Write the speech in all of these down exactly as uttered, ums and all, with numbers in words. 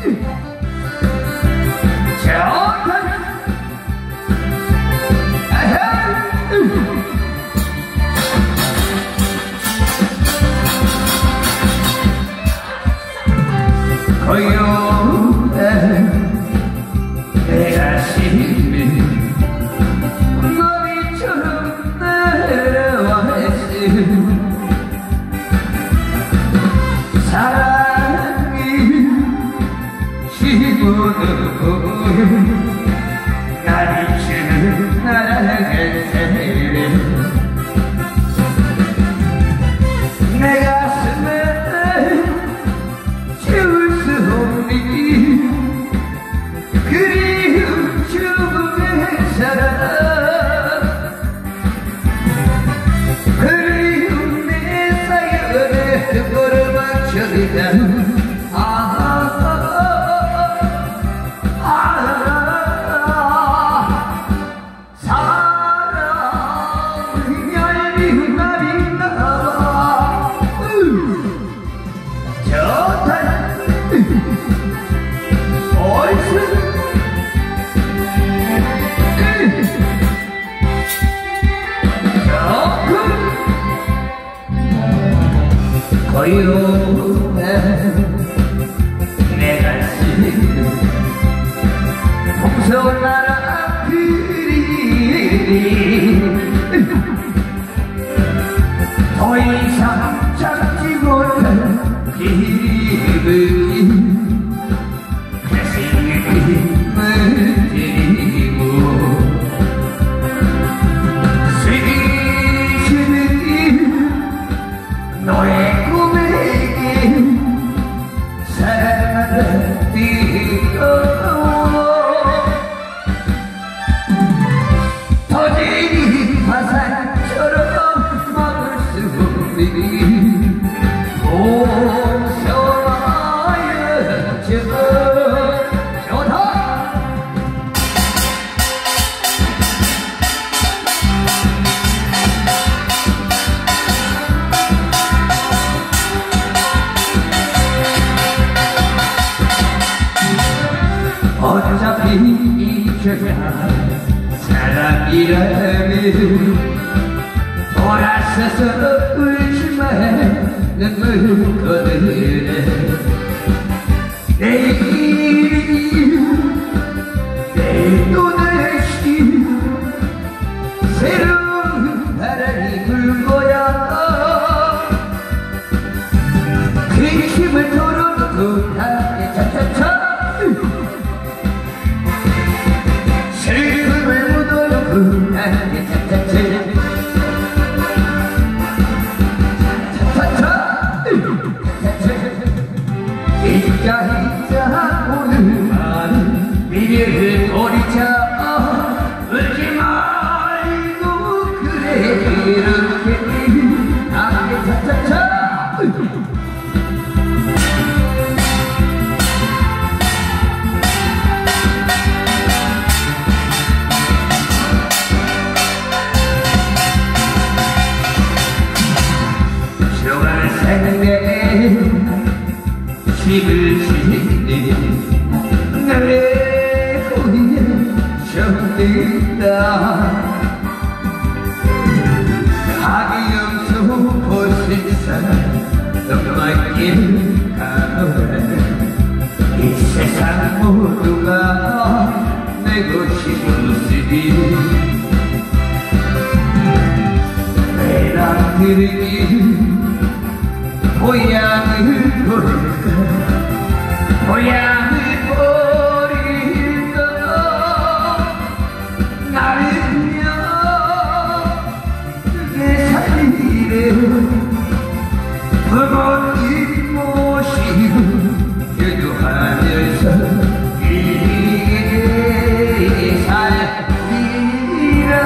고요해 내가 심히 너희처럼 내려와야지 사랑이 지고도 나를 주는 나라겠지 내 가슴에 채울 수 없니 그리움 죽음의 사랑 그리움 내 사연에 득보를 맞춰리다 고요해 내 가슴이 무서운 나라 그리 더 이상 참지 못한 기분이 그래서 힘을 드리고 슬기는 너의 터지는 화살처럼 막을 수 없니 공손하여 좋다 어차피 이제야 사람이라면 돌아서서 울지마 눈물 거두네 내일이 내일 또 다시 새로운 바람이 불 거야 그 힘을 털어놓고 함께 차차차 슬픔을 묻어놓고 함께 차차차 차차차 이자 이자 오늘 많은 미래를 버리자 울지 말고 그래 이렇게 함께 차차차 힘을 실니 나의 고뇌에 정든다 하기염소 보실사 너밖에 가노라 이 세상 모두가 내 것이 무엇이니 외람들이 고향을 버릴까 고향을 버릴까 나는요 내 살이래 부모님 모시고 기도하면서 이 살이라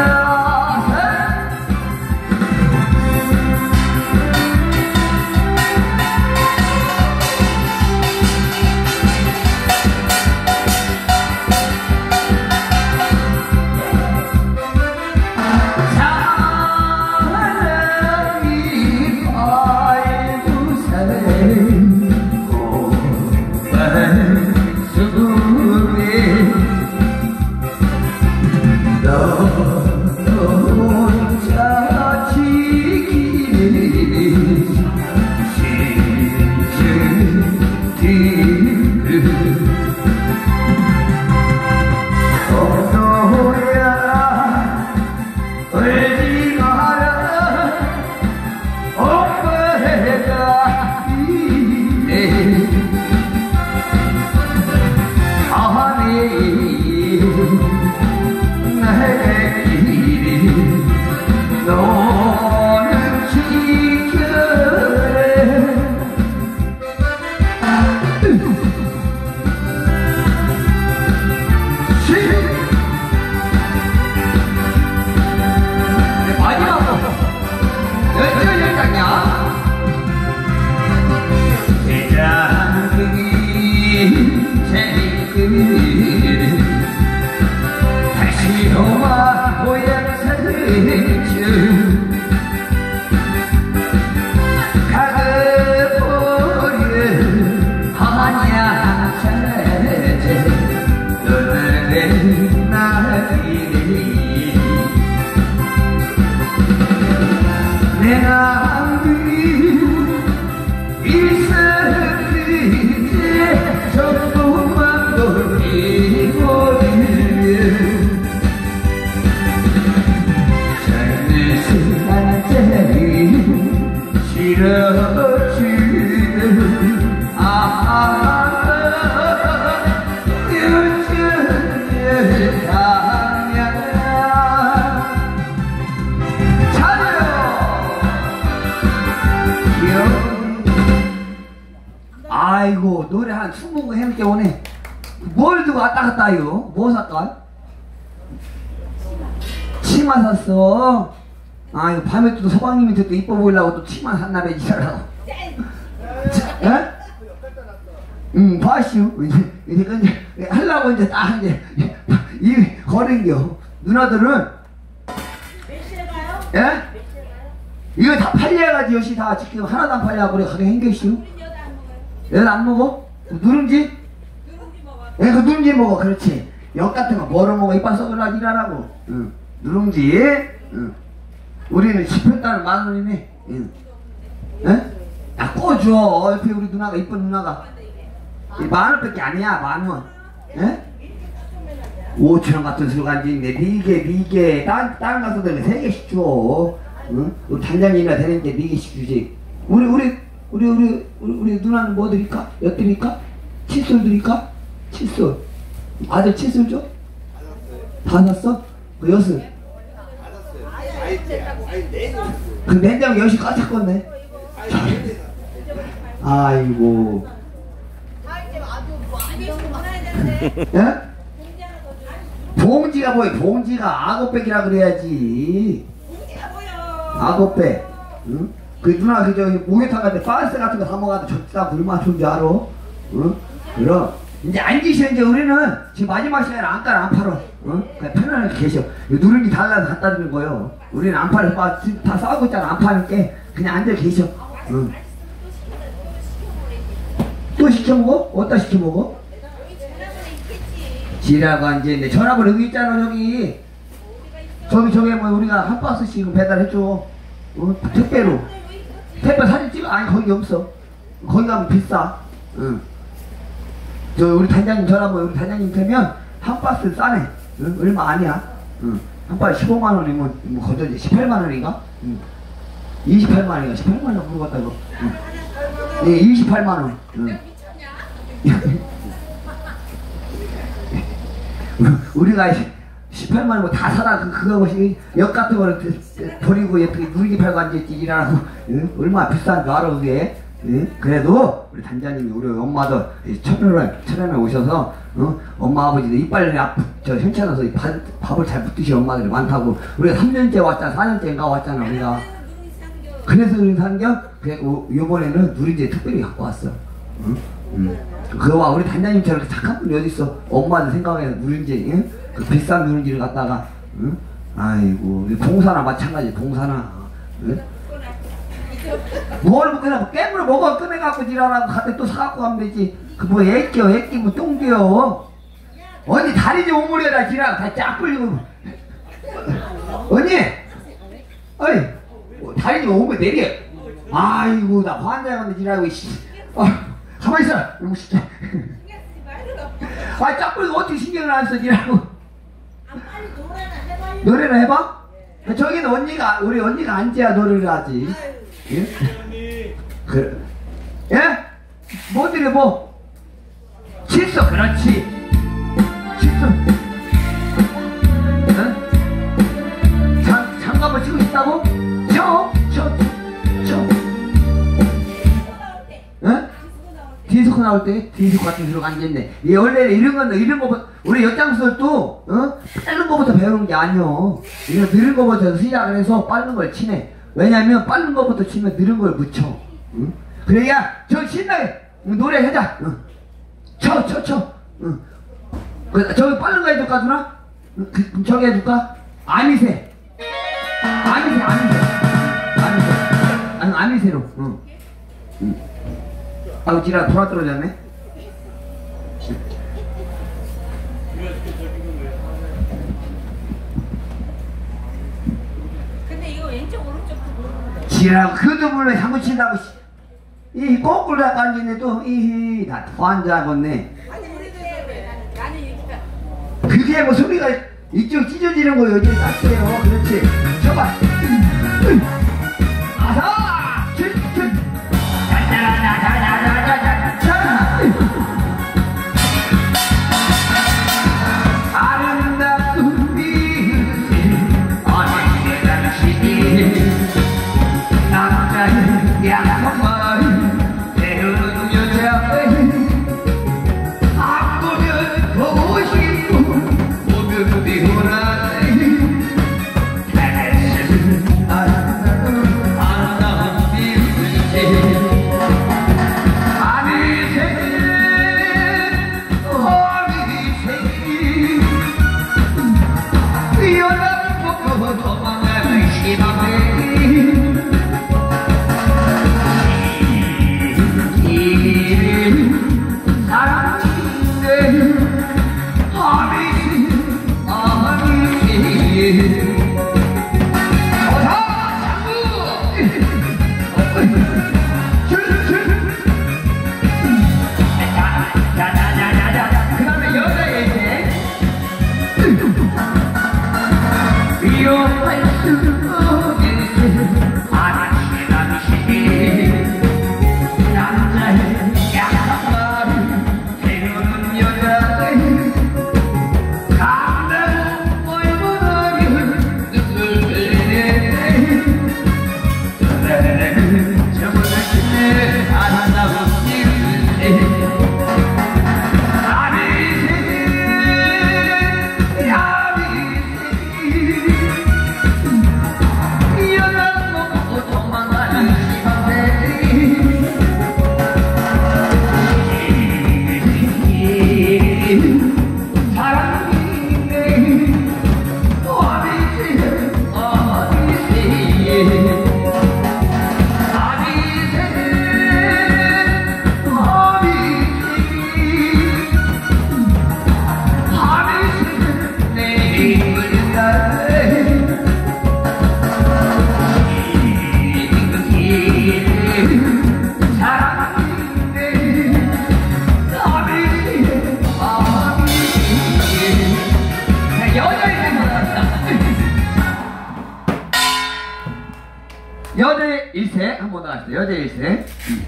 어서야 울지 마라 오빠가 이래 아니 나의 길이 너는 지켜래 다시 너와 고향사를 가둬버려 한양차제 너는 나이니 내가 일생이제 전부만 돌리고 삶의 순간들이 싫어지는 아 요즘의 당연 차려 아이고 노래 한 스무 곡 해놓게 오네. 뭘 두고 왔다 갔다 해요? 뭐 샀까? 치마 샀어. 아이고 밤에 또 서방님한테 또 이뻐 보이려고 또 치마 샀나 봐 지라고. 에? 응 봐시오. 이제 이제 이제 하려고 이제 딱 이제 이 거는겨. 누나들은 몇시에 가요? 예? 이거 다 팔려야지 요시 다 지금 하나도 안 팔려 그래 가게 행겨시오. 얘는 안 먹어? 누룽지? 누룽지 먹어. 예, 그 누룽지 먹어. 그렇지. 역 같은 거 뭐로 먹어? 이빨 썩으려 일하라고. 응. 누룽지. 응. 우리는 십했다는 만 원이네. 응. 예? 야, 꺼줘. 옆에 우리 누나가, 이쁜 누나가. 만 원밖에 아니야, 만 원. 예? 오천 원 같은 술 간지인데, 미개, 미개. 다른, 다른 가수들은 세 개씩 줘. 응? 우리 단장님이나 되는데 네 개씩 주지. 우리, 우리, 우리 우리 우리, 우리 누나는 뭐 드릴까? 몇 드릴까? 칫솔 드릴까? 칫솔. 아들 칫솔 줘? 다 샀어? 그 엿은? 그 냉장고 엿이 꽉 찼겠네. 아이고. 예? 봉지가 뭐야? 봉지가 악어백이라 그래야지. 봉지가 뭐야? 악어백. 응? 그 누나 그 저기 목욕탕 갈때 파스 같은 거 사 먹어도 젖다 얼마나 좋은 줄 알아? 응? 그럼 이제 앉으셔. 이제 우리는 지금 마지막 시간에 안가를 안 팔어. 응? 그냥 편안하게 계셔. 누룽지 달라서 갖다 드는 거요. 우리는 안 팔아. 다 싸우고 있잖아. 안 파니까 그냥 앉아 계셔. 응. 또 시켜 먹어? 어디다 시켜 먹어? 지라고 이제 전화번호 여기 있잖아. 저기 저기 저기 뭐 우리가 한 박스씩 배달해줘. 어? 택배로. 택배 사진 찍어? 아니 거기 없어. 거기 가면 비싸. 응. 저 우리 단장님 전화번호 우리 단장님 되면 한 박스 싸네. 응? 얼마 아니야. 응. 한 박스 십오만 원이면 뭐 거저지 십팔만 원인가? 응. 이십팔만 원인가? 십팔만 원 물어봤다 이거. 응. 네, 이십팔만 원. 응. 우리가 십팔만 원 뭐 다 사다 그, 그거 뭐시 역 같은 거를 버리고 예쁘게 누리기 팔고 앉아있지 일하라고. 응? 얼마나 비싼 줄 알아 그게. 응? 그래도 우리 단장님이 우리 엄마도 천연에 천연에 오셔서 어? 엄마 아버지도 이빨이 아프 저 현찮아서 밥, 밥을 잘 못 드시는 엄마들이 많다고. 우리가 삼 년째 왔잖아. 사 년째인가 왔잖아 우리가. 그래서 우리 산겨 그리고 요번에는 누린지 특별히 갖고 왔어. 응? 응. 그거와 우리 단장님처럼 착한 분이 어딨어. 엄마들 생각해서 누린지 응? 그 비싼 누룽지를 갖다가 응? 아이고 봉사나 마찬가지. 봉사나 응? 뭘 그냥 깨물어 먹어. 꺼내갖고 지랄하고 갔다 또 사갖고 가면 되지. 그 뭐 애껴 애끼 뭐 똥겨. 언니 다리 좀 오므려라 지랄. 다 쫙 불리고. 언니 어이 다리 좀 오므려 내려. 아이고 나 환장하는데 지랄하고 씨. 어, 가만히 있어. 이거 시켜. 신경 쓰지 말고. 아, 짝불이 어떻게 신경을 안 쓰지라고. 아, 빨리 노래나 해봐요. 노래를 해봐? 저기는 언니가, 우리 언니가 앉아야 노래를 하지. 아유. 예? 그래. 예? 뭐들이 뭐? 칠수, 그렇지. 칠수. 응? 장, 장갑을 치고 싶다고? 쳐, 쳐, 쳐. 디스코 나올 때. 응? 디스코 나올 때. 디스코 나올 때 디스코 같은 소리가 앉아있네. 이 원래 이런 건 이런 거부터 우리 옆장수들도 어? 빠른 거부터 배우는 게 아니오. 이거 느린 거부터 시작을 해서 빠른 걸 치네. 왜냐면 빠른 거부터 치면 느린 걸 묻혀. 응? 그래야 저 신나게 노래 해자. 응. 쳐, 쳐, 쳐. 응. 그, 저기 빠른 거 해줄까 누나? 응, 그, 그럼 저기 해줄까? 아미새. 아미새, 아미새. 아미새. 아니 아미새로. 응. 응. 아우 지랄 돌아 떨어졌네. 근데 이거 왼쪽 오른쪽도 모르는데. 지랄 그것도 몰라 한번 친다고. 씨. 이 거꾸로 앉았네 또. 이히 나더 앉아봤네. 아니 우리도 해. 나는 이렇게. 그게 뭐 소리가 이쪽 찢어지는 거예요. 여기 땄어요. 그렇지. 쳐봐. 아사. 칠, 칠. 자자자자자자자자. 아름다운 미세 어린애 당신이 남자의 양말 배우는 여자 아프면 보고 싶고 오면 비오라네 아름다운 아름다운 미세 여대 일세 한번 나왔어요. 여대 일세.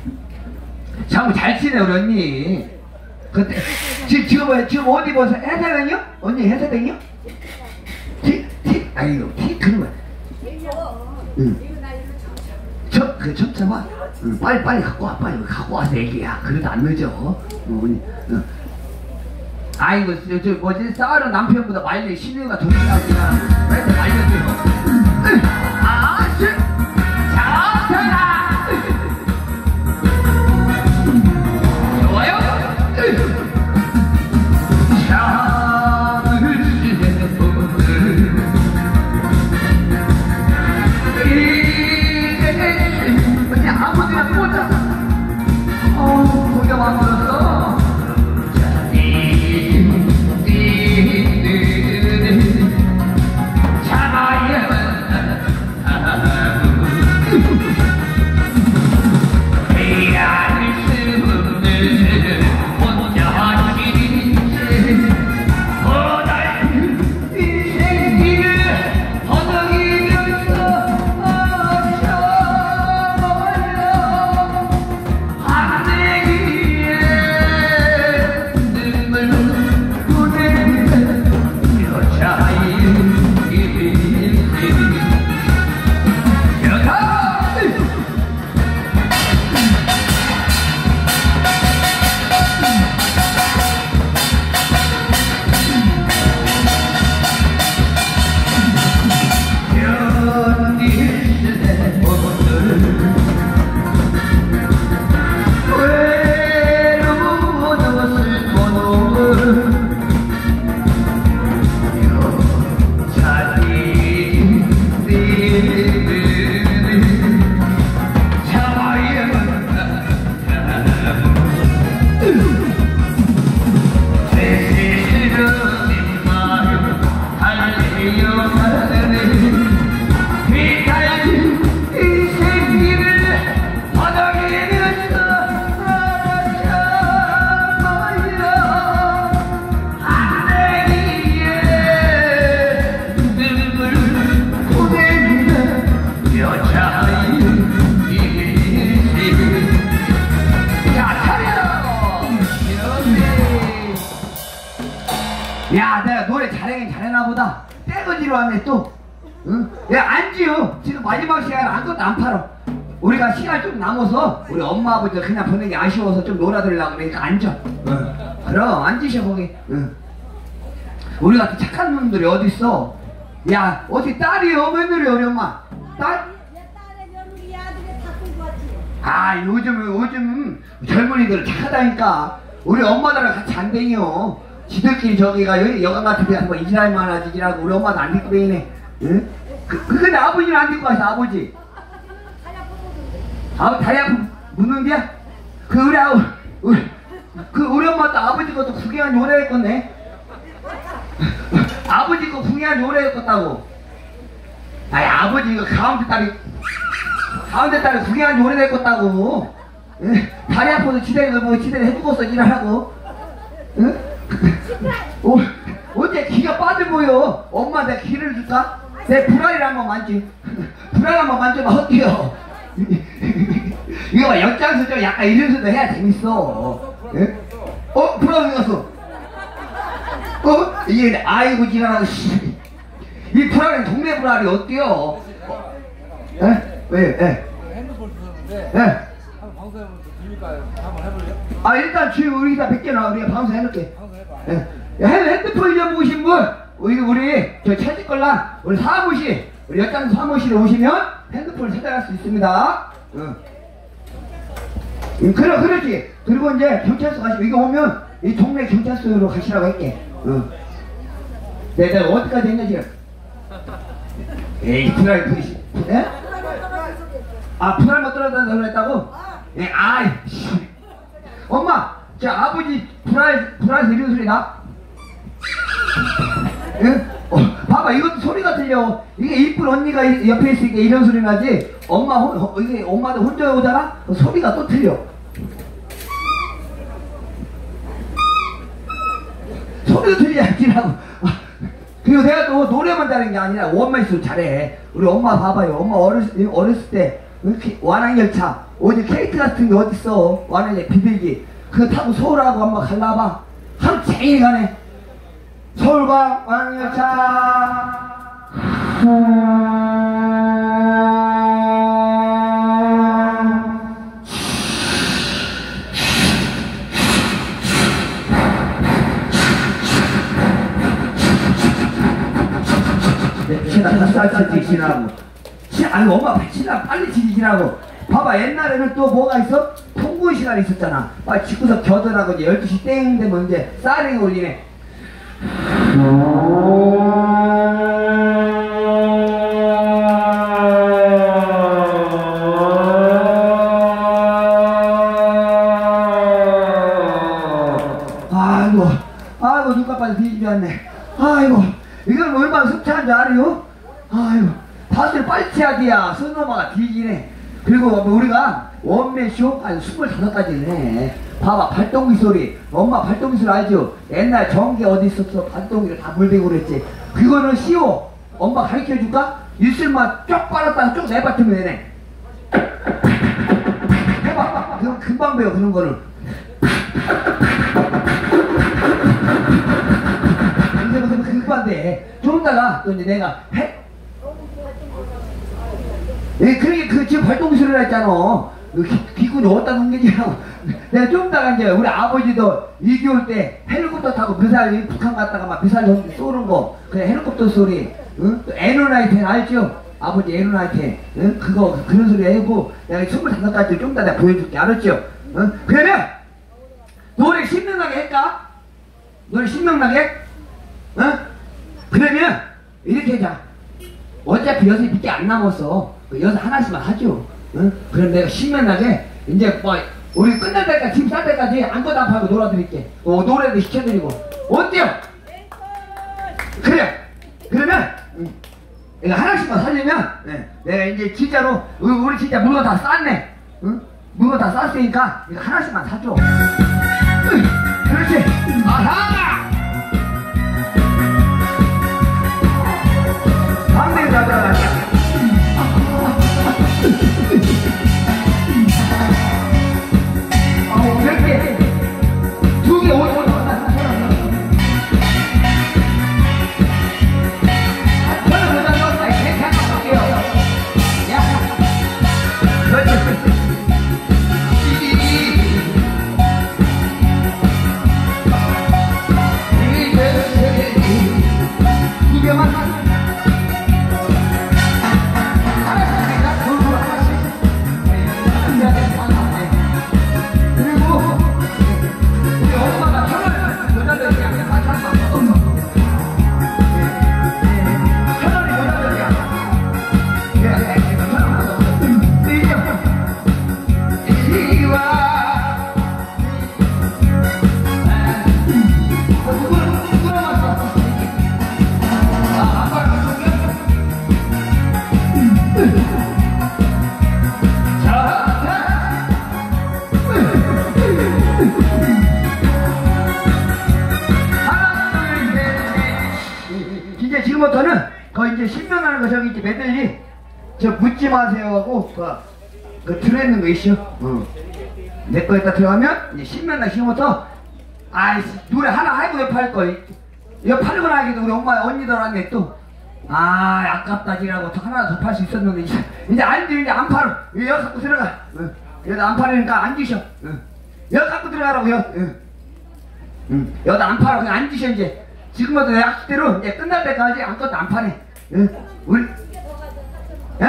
참 잘 치네 우리 언니. 그때 지금 지금 뭐 지금 어디 보세요? 해세뱅이요? 언니 해세뱅이요? 티? 티? 아이고 티 그런 거야. 응. 첫, 그, 첫 잡아. 응, 빨리, 빨리 갖고 와. 빨리 갖고 와서 얘기야. 그래도 안 늦어. 어, 언니. 응. 아이고, 저, 저, 뭐지? 싸우는 남편보다 말려, 신우가 더 신나구나. 왜 이렇게 말려줘요? 응. 아, 씨! 잘하잖아! 좋아요? 응. 아무데나 꽂아. 어, 고개 만들었어. 잡아야 야, 내가 노래 잘하긴 잘하나 보다. 떼거지로 왔네 또. 응? 야, 앉지요. 지금 마지막 시간에 아무것도 안 팔아. 우리가 시간 좀 남아서 우리 엄마 아버지 그냥 보는 게 아쉬워서 좀 놀아드리려고 그러니까 앉아. 응. 그럼 앉으셔 거기. 응. 우리 같은 착한 놈들이 어딨어. 야, 어떻게 딸이요? 며느리 우리 엄마? 딸? 아, 요즘 요즘 젊은이들 착하다니까. 우리 엄마들랑 같이 안 댕겨. 지들끼리 저기가 여기 여관 같은 데 한번 이지랄만 하지 지라고 우리 엄마도 안 데리고 다니네. 응? 그, 그 근데 아버지는 안 데리고 가서 아버지. 아, 다리 아프 묻는데야? 그 우리 아우 우리 그 우리 엄마도 아버지 것도 구경한 지 오래됐겠네. 아버지 거 구경한 지 오래됐겠다고. 아이, 아버지 이거 가운데 딸이 가운데 딸이 구경한 지 오래됐겠다고. 응? 다리 아파서 지대를 뭐 지대를 해주고서 일하라고. 응? 어, 어째 기가 빠져보여. 엄마 내가 기를 줄까? 내 불알이를 한번 만지. 불알 한번 만져봐. 어때요? 이거 봐, 역장수죠. 약간 이런 소리도 해야 재밌어. 예? 어? 불알 어디 갔어? 어? 이게 아이고 지랄하고 씨. 이 불알은 동네 불알이 어때요? 예? 왜? 예? 핸드폰 주셨는데 예? 한번 방송해보면 재밌을까요? 한번 해볼래요? 아, 일단 주인 우리 다 뵙게나 우리가 방송 해놓을게. 방송해봐. 예. 핸드폰 잊어보신 분, 우리, 우리, 저 찾을걸라, 우리 사무실, 우리 역장 사무실에 오시면 핸드폰을 찾아갈 수 있습니다. 응. 응, 그래, 그렇지. 그리고 이제 경찰서 가시고, 이거 오면 이 동네 경찰서로 가시라고 할게. 응. 내, 내가 어디까지 했냐, 지금? 에이, 불알, 불이, 예? 아, 불알만 떨어진다고 했다고? 예, 아이, 씨. 엄마, 저 아버지 불알, 불알에서 이런 소리 나? 예? 어, 봐봐, 이것도 소리가 들려. 이게 이쁜 언니가 옆에 있으니까 이런 소리 나지. 엄마, 호, 이게 엄마도 혼자 오잖아? 소리가 또 틀려. 소리도 들려야지라고. 그리고 내가 또 노래만 잘하는 게 아니라 원맨쇼 잘해. 우리 엄마 봐봐요. 엄마 어렸을, 어렸을 때 완항열차 어디 케이트 같은 게 어딨어. 완항에 비둘기 그거 타고 서울하고 한번 갈라봐. 하루 종일 가네. 서울과 완항열차. 쌀쌀 지지라고. 아니 엄마 배치나 빨리 지지라고. 봐봐, 옛날에는 또 뭐가 있어? 통군 시간이 있었잖아. 막 집구석 겨드라고 이제 열두 시 땡 되면 이제 사이렌이 울리네. 아이고, 아이고 눈까빠져 뒤집지 않네. 아이고, 이건 얼마나 습찬 줄 알아요? 아이고, 다들 빨치하기야. 손넘어가 뒤지네. 그리고 우리가 원맨쇼 한 스물다섯 가지를 해. 봐봐, 발동기 소리. 엄마 발동기 소리 알죠? 옛날 전기 어디 있었어? 발동기를 다 물대고 그랬지. 그거는 쉬워. 엄마 가르쳐 줄까? 입술만 쭉 빨았다가 쭉 내뱉으면 되네. 해봐. 그럼 금방 배워, 그런 거를. 이제 무슨 금방 돼. 좀 이따가 또 이제 내가 해. 예, 그러게, 그, 지금 발동기 소리를 했잖아. 귀꾼이 어디다 넘기냐고. 내가 좀 이따가 이제 우리 아버지도 이 개월 때 헬리콥터 타고 미사일, 북한 갔다가 막 미사일 쏘는 거. 그래, 헬리콥터 소리. 응? 또 에너나이텐 알죠? 아버지 에너나이텐. 응? 그거, 그런 소리 해고 내가 스물다섯 가지 좀 이따 내가 보여줄게. 알았죠? 응? 그러면, 노래 신명나게 할까? 노래 신명나게? 응? 그러면, 이렇게 하자. 어차피 여섯 밖에 안 남았어. 여섯 하나씩만 하죠. 응? 그럼 내가 신명나게 이제 뭐 우리 끝날 때까지 짐 쌀 때까지 아무것도 안 팔고 놀아드릴게. 어, 노래도 시켜드리고. 어때요? 그래. 그러면 응. 이거 하나씩만 살려면 네. 내가 이제 진짜로 우리, 우리 진짜 물건 다 쌌네. 응? 물건 다 쌌으니까 이거 하나씩만 사줘. 응. 그렇지. 아하. 방대로 가자. 아우, 몇 개? 두 개, 오천 원. 지금부터는 거 이제 신명하는 거 저기 이제 메들리 저 묻지 마세요 하고 그, 그 들어있는 거 있죠. 어. 내 거에다 들어가면 이제 신명나 지금부터 아이 노래 하나 하고 옆할 거 옆 팔고 나기도 우리 엄마 언니들한테 또 아 아깝다 지라고 또 하나 더 팔 수 있었는데 이제 이제 안 돼 이제 안 팔어 여기 갖고 들어가 어. 여기다 안 팔으니까 앉으셔 어. 여기 갖고 들어가라고요. 어. 응. 여기다 안 팔아 그냥 앉으셔 이제 지금부터 내 약속대로 이제 끝날 때까지 아무것도 안 파네. 응? 우리 예?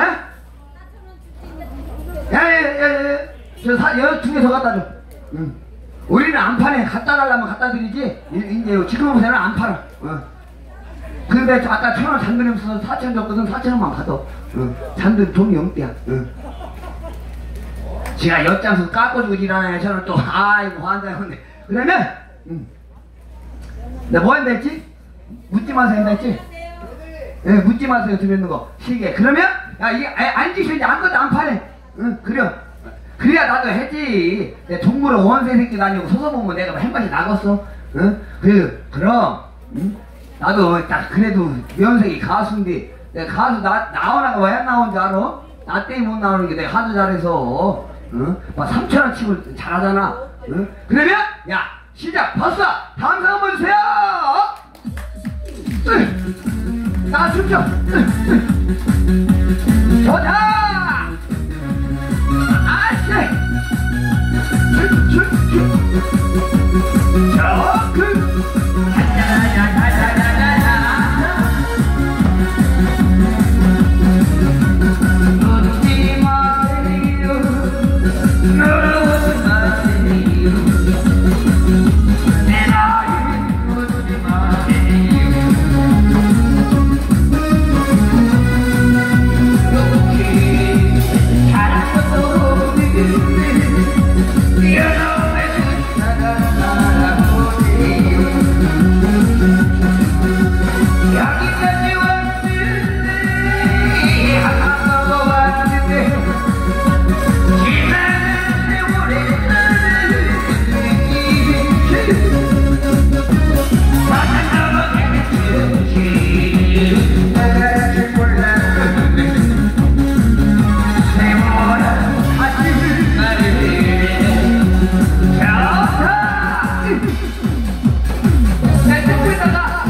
야야야야 저 사 여기 두 개 더 갖다 줘. 응. 우리는 안 파네. 갖다 달라면 갖다 드리지 이제 지금부터는 안 팔아. 어. 근데 아까 천 원 잔돈이 없어서 사천 줬거든. 사천 원만 받아. 응. 잔돈 돈이 없대야. 응. 지가 엿장수 깎아주고 지라네. 저는 또 아이고 환장했네. 그러면 응. 내가 뭐 한다 했지? 묻지 마세요 한다 했지? 예, 네, 묻지 마세요 들었는 거 시계. 그러면 야 이게 앉으셔 이제 아무것도 안 파네. 응 그래요. 그래야 나도 했지. 내 동물원 원세 새끼 다니고 서서 보면 내가 한 가지 나갔어. 응? 그 그럼 응? 나도 딱 그래도 면색이 가수인데 내가 가수 나 나오나가 왜 안 나온 줄 알아? 나 때문에 못 나오는 게 내가 하도 잘해서. 응? 막 삼천 원 치고 잘하잖아. 응? 그러면 야 시작 봤어. 다음 상 한번 주세요. 나 춤춰. 좋다. 아씨. 춤춤춤. 저그. 묻지 마세요. 물어보지 마세요. 내 나이 묻지 마세요. 이렇게 잘한 것도 없는데 여러분의 사랑하고 여기까지 왔는데 하고 왔는데 지난 세월의 사랑하고 나갈줄 몰랐는데 세월아 하지 말래. 좋다. 내 듣고있다가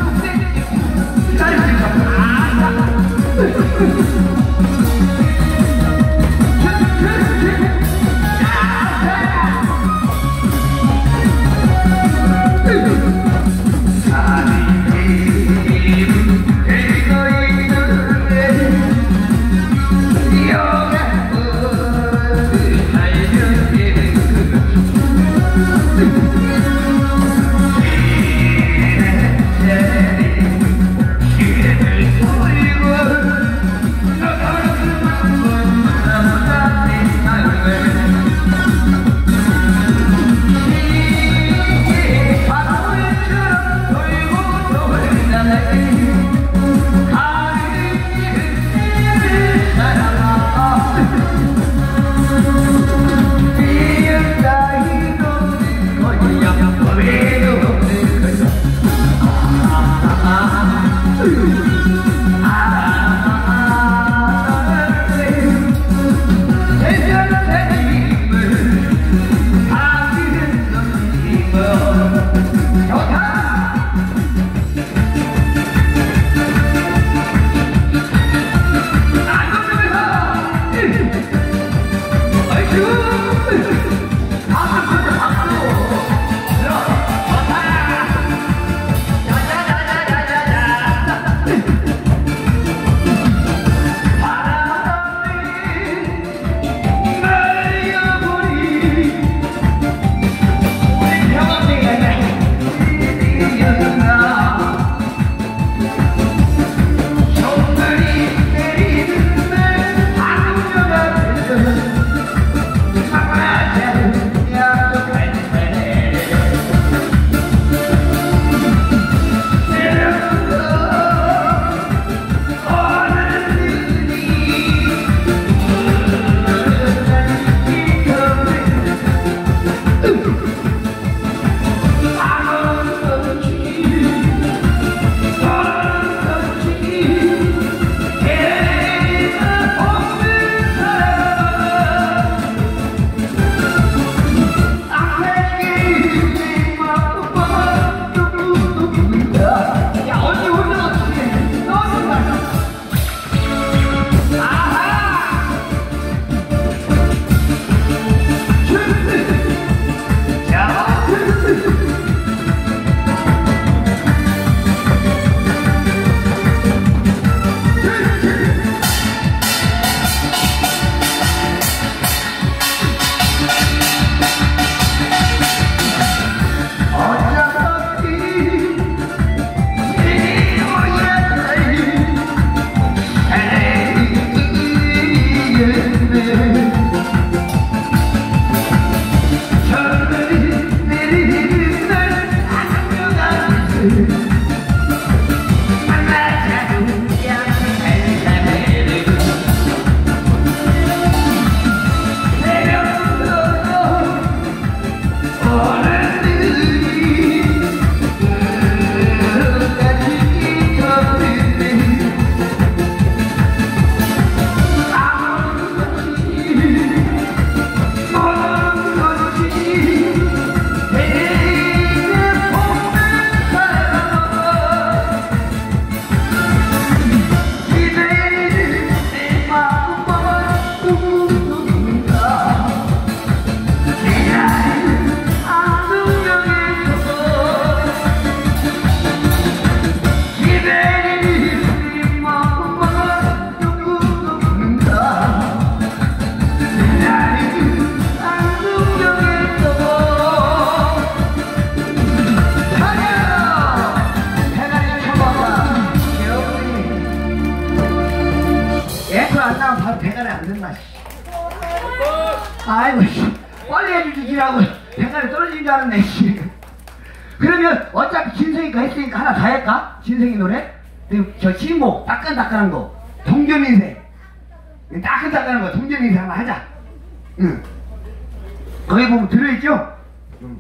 아이고 씨, 빨리 해주지라고 대가리 떨어지는 줄 알았네 씨. 그러면 어차피 진성이가 했으니까 하나 다 할까? 진성이 노래? 저 신곡 따끈따끈한 거 동전인생 따끈따끈한 거 동전인생 한번 하자. 응. 거기 보면 들어있죠? 응.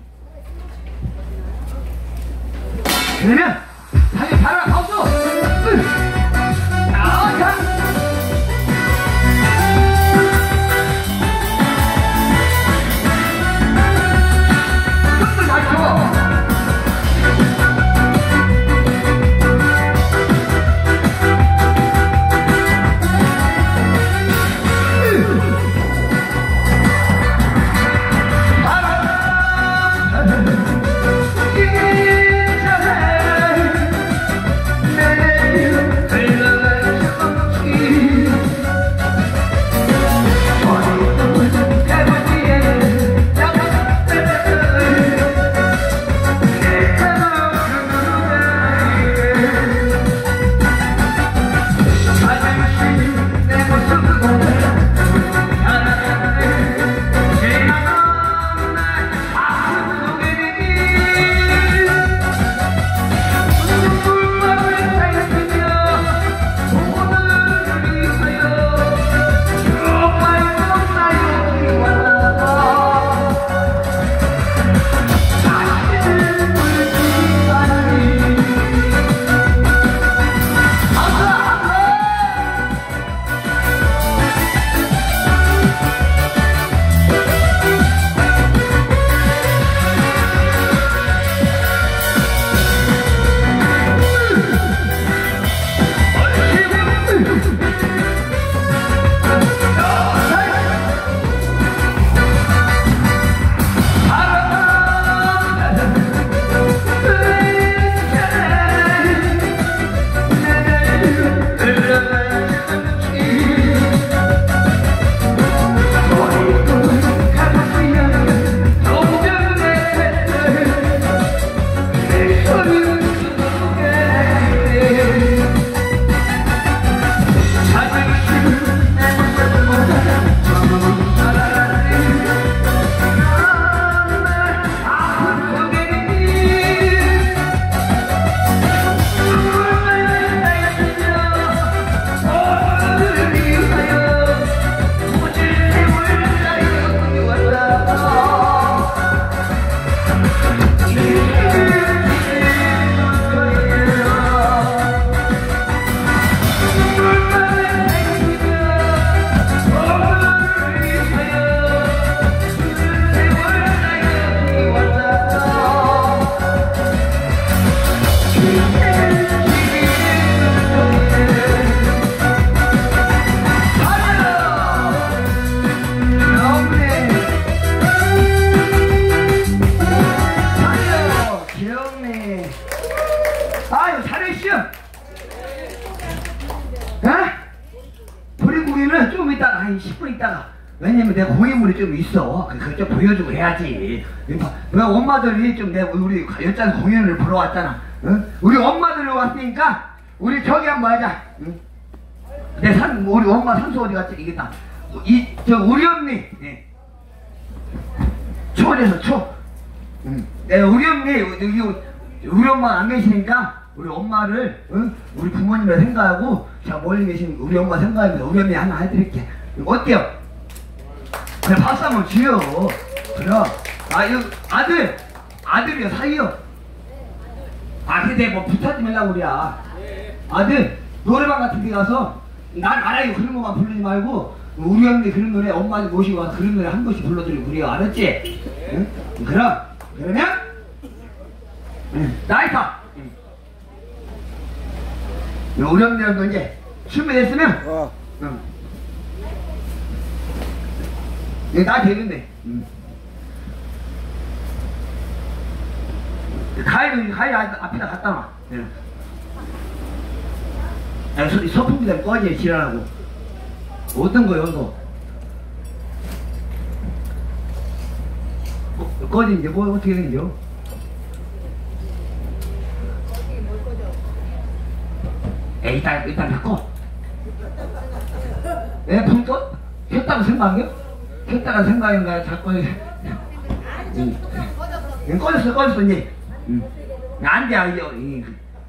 그러면 다시 바로 가서 응. 아, 자. 십 분 있다가 왜냐면 내가 공연물이 좀 있어. 그걸 좀 보여주고 해야지. 왜 엄마들이 좀 내가 우리 여자 공연을 보러 왔잖아. 응? 우리 엄마들이 왔으니까 우리 저기 한번 하자. 응? 내 산, 우리 엄마 산소 어디 갔지? 이게 다. 이, 저 우리 언니. 네. 초에서 초. 응. 내가 우리 언니 여기 우리 엄마 안 계시니까 우리 엄마를 응? 우리 부모님을 생각하고 자 멀리 계신 우리 엄마 생각하면서 우리 엄마 하나 해드릴게. 어때요? 그래 박수 한번 주요. 그럼 아 이거 아들 아들이요 사이요. 아 근데 뭐 부탁 좀 하려고 그래야. 아들 노래방 같은 데 가서 난 알아요 그런 것만 부르지 말고 우리 언니 그런 노래 엄마한테 모시고 와서 그런 노래 한 번씩 불러드리고 그래요. 알았지? 응? 그럼 그러면 응. 나이터 응. 우리 언니랑도 이제 준비됐으면 어. 응. 이거 나 되겠네. 응. 가위를 가위 앞에다 갖다 놔. 응. 야, 서, 서풍기 좀 꺼지 지랄하고. 어떤 거요 이거? 어, 꺼지 이제 뭐 어떻게 된겨? 에 이따 이따 바꿔. 에 불 꺼? 켰다고 생각해요? 켰다가 생각인가 자꾸. 응. 응, 꺼졌어 꺼졌어 이제. 응. 안돼 이제.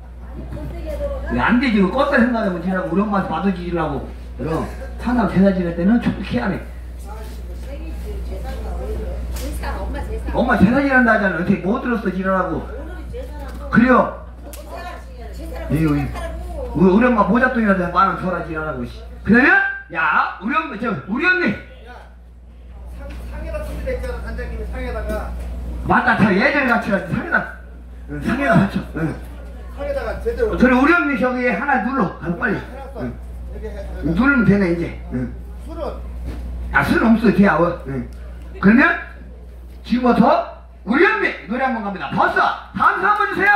안 되지. 껐다 생각하면 쟤라고 우리 엄마한테 받아주려고. 그럼 사람 제사 지낼 때는 촉촉히 하네. 엄마 제사. 엄마 제사 지낸다 하잖아. 어떻게 못 들었어 지랄하고. 그래요. 에이, 우리, 우리 엄마 모자돈이라도 만원 줘라 지랄하고. 그러면 야 우리 엄마 저 우리 언니. 상에다 준비됐잖아 단장님이 상에다가. 맞다 다 예전에 같이 갔지 상에다. 응, 상에다 같이. 응. 상에다가 제대로. 저리 우리 언니 저기 하나 눌러. 가서 빨리. 응. 누르면 되네 이제. 응. 술은 아 술은 없어 돼야. 응. 그러면 지금부터 우리 언니 노래 한번 갑니다. 벌써 감사 한번 주세요.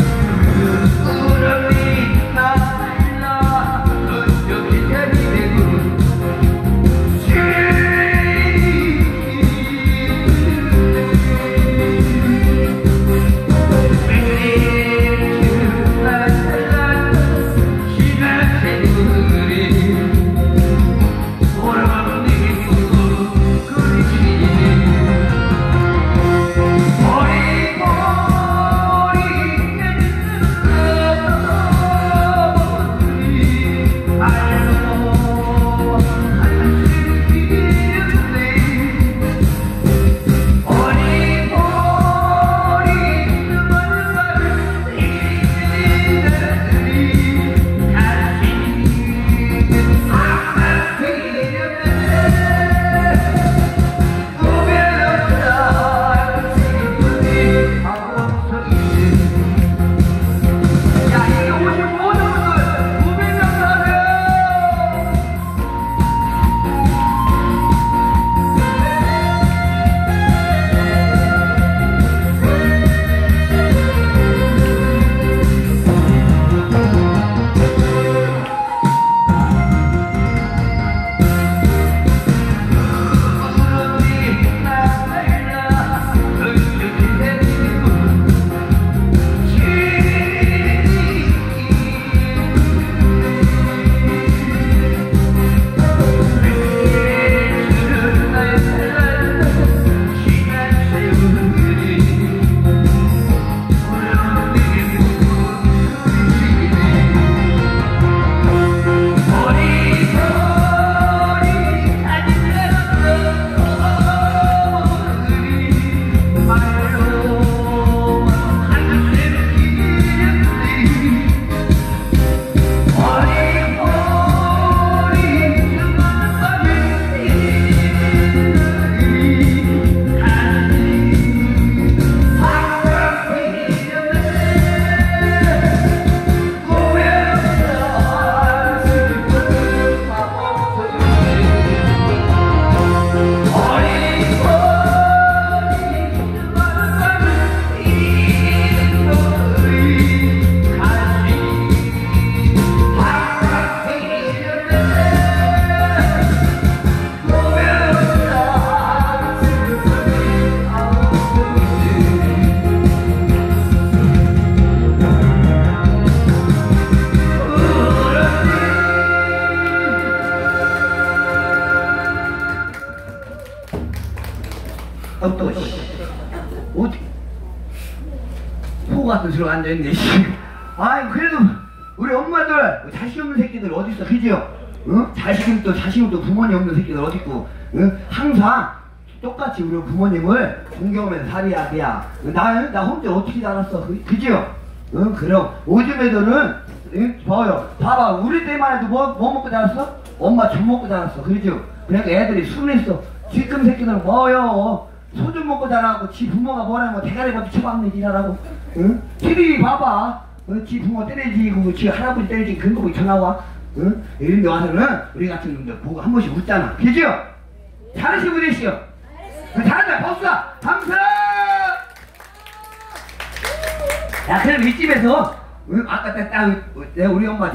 우리 언니 나라 어떻게 되니 들어 앉아있네. 아이 그래도 우리 엄마들 자식 없는 새끼들 어딨어, 그지요? 응? 자식은 또 자식은 또 부모님 없는 새끼들 어딨고, 응? 항상 똑같이 우리 부모님을 존경하면서 살아야 돼야. 나, 나 혼자 어떻게 살았어, 그, 그지요? 응? 그럼 요즘 애들은 응? 봐요, 봐봐, 우리 때만 해도 뭐, 뭐 먹고 자랐어? 엄마 젖 먹고 자랐어, 그죠? 그러니까 애들이 순했어. 지금 새끼들은 뭐요? 소주 먹고 자라고 지 부모가 뭐라면 대가리 버티 쳐박는 지랄하고, 응? 티비 봐봐, 응? 지 부모 때려지고 지 할아버지 때려지고 그런 거 보고 전화와, 응? 이런 데 와서는 우리 같은 놈들 보고 한 번씩 웃잖아, 그죠? 잘하시고 계시오. 잘한다, 박수! 감사! 야, 그럼 이집에서 응? 아까 딱, 딱 내가 우리 엄마